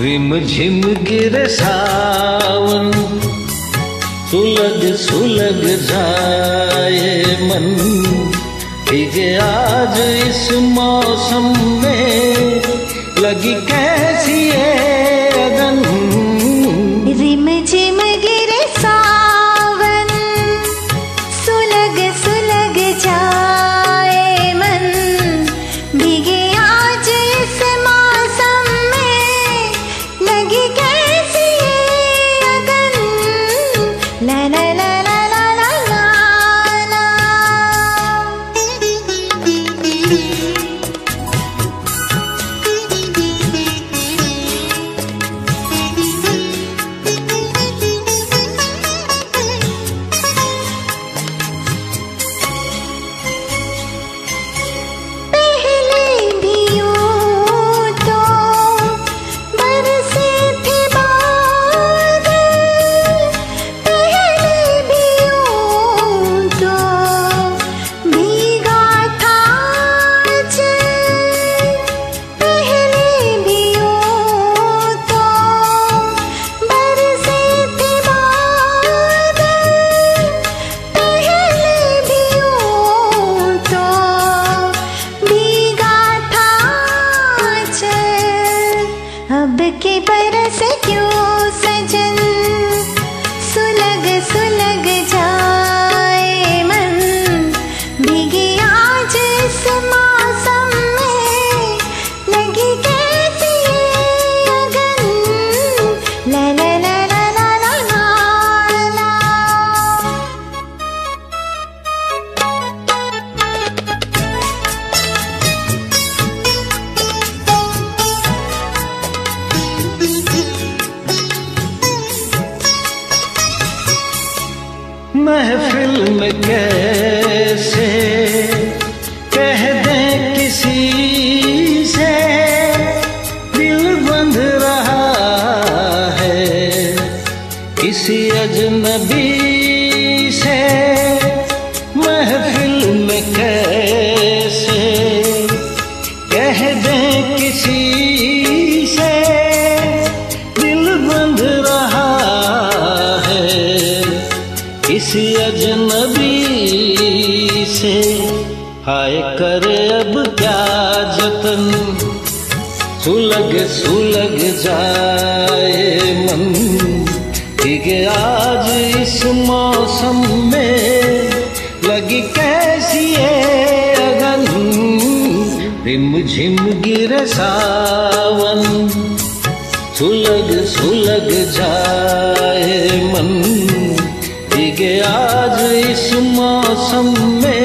Rim झिम गिरे सावन, सुलग सुलग जाए मन, भीगे आज इस मौसम में, लगी कैसी है अगन। रिम झिम गिरे सावन, सुलग सुलग जाए मन, भीगे आज इस मौसम में, लगी कैसी है अगन। ला ला ला ला ला ला ला ला। अब के बरस क्यों सजन, सुलग सुलग जाए मन, भीगे आज इस मौसम में, लगी कैसी है अगन। ला ला ला ला ला ला ला ला। महफिल में कैसे कह दें किसी से, दिल बंध रहा है किसी अजनबी से। महफिल में कैसे कह दें किसी से, दिल बंध रहा है किसी अजनबी से। हाय करे अब क्या जतन, सुलग सुलग जाए मन, भीगे आज इस मौसम में, लगी कैसी है अगन। रिम झिम गिरे सावन, सुलग सुलग जाए मन, भीगे आज इस मौसम में,